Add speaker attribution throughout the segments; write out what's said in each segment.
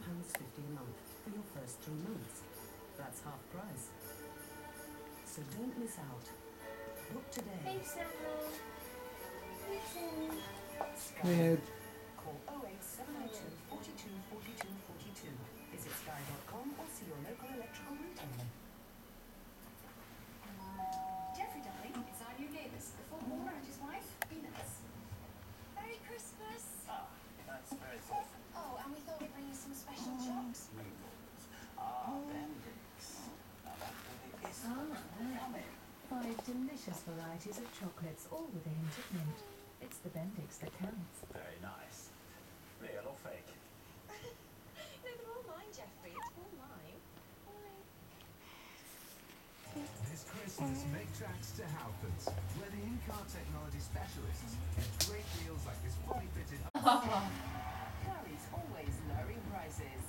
Speaker 1: £9.50 a month for your first 3 months. That's half price. So don't miss out. Book today.
Speaker 2: Hey, Samuel. Hey, Samuel.
Speaker 1: Sky. Call 08702 42 42 42. Visit sky.com or see your local electrical retailer.
Speaker 3: Jeffrey, darling, it's our new neighbours, the former owner and his wife, Peanuts. Merry Christmas!
Speaker 4: Ah, that's very thoughtful.
Speaker 3: Oh, and we thought we'd bring you some special chocks.
Speaker 4: Noodles. Ah, Bendix. Now that really is yummy.
Speaker 5: 5 delicious varieties of chocolates, all with a hint of mint. It's the Bendix that counts.
Speaker 4: Very nice. Real or fake?
Speaker 3: No, they're all mine, Jeffrey. It's all mine. Mine.
Speaker 6: This Christmas, make tracks to Halfords, where the in-car technology specialists get great deals like this fully fitted.
Speaker 1: Curry's always lowering prices.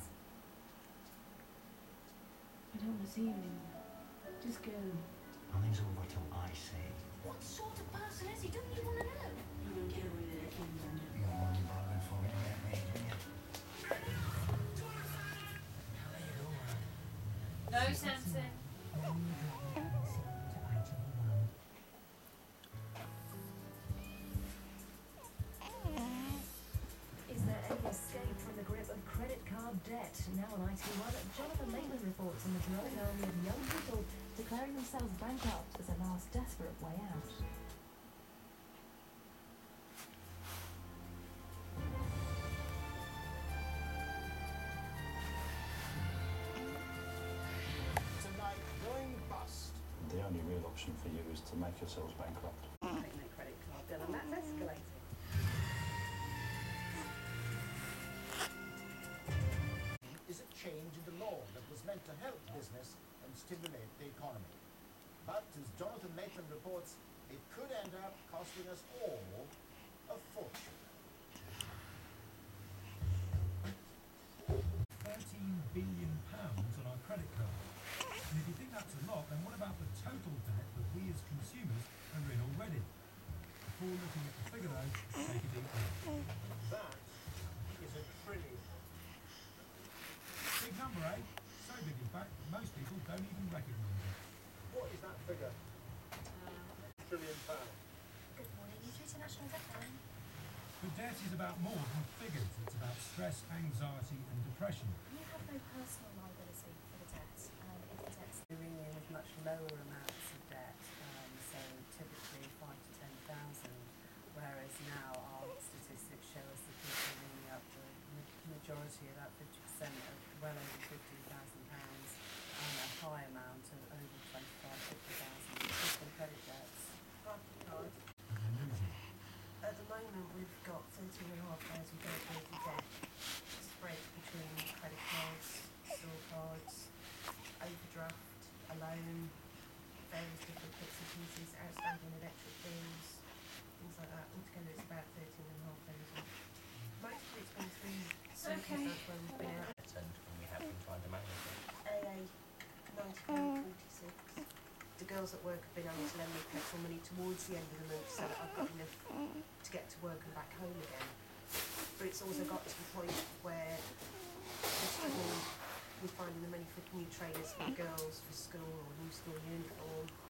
Speaker 5: I don't want to see you anymore. Just go.
Speaker 7: Nothing's over till I say.
Speaker 3: What sort of person is he? Don't you want to know?
Speaker 5: You don't get away with anything, London.
Speaker 7: You got money bargain for it, yeah, mate, didn't you?
Speaker 2: No, Samson.
Speaker 5: Is there any escape from the grip of credit card debt? Now on IT1, Jonathan Maitland reports on the growing army of young people declaring themselves bankrupt as a last desperate way out.
Speaker 6: Tonight, going bust.
Speaker 4: The only real option for you is to make yourselves bankrupt.
Speaker 1: Paying their credit card bill, and that's escalating.
Speaker 8: Is a change in the law that was meant to help business and stimulate the economy. But as Jonathan Maitland reports, it could end up costing us all a fortune.
Speaker 9: £13 billion on our credit card. And if you think that's a lot, then what about the total debt that we as consumers are in already? Before looking at the figure though, take a deep breath.
Speaker 8: That is $1 trillion.
Speaker 9: Big number, eh? So big in fact that most people don't even recognise it.
Speaker 8: What is that figure? £1 trillion.
Speaker 3: Good morning, you through to National Debt Line.
Speaker 9: But debt is about more than figures. It's about stress, anxiety and depression.
Speaker 3: You have no personal liability for the debt. If the debt's
Speaker 1: Ring in with much lower amounts of debt, so typically 5 to 10,000, whereas now our statistics show us that people ringing up the majority, about 50% of well over £15,000, and a high amount of over 50,000 different credit debts.
Speaker 5: Card.
Speaker 9: And then losing.
Speaker 5: At the moment, we've got 13,500 dedicated debt spread between credit cards, store cards, overdraft, a loan, various different bits and pieces, outstanding electric bills, things like that. Altogether, it's about 13,500. Most of it's been through circumstances where we've been out.
Speaker 7: And we have been trying to manage it.
Speaker 5: AA £90.46. The girls at work have been able to lend me petrol money towards the end of the month so that I've got enough to get to work and back home again. But it's also got to the point where we're struggling with finding the money for new trainers for girls for school or new school uniforms.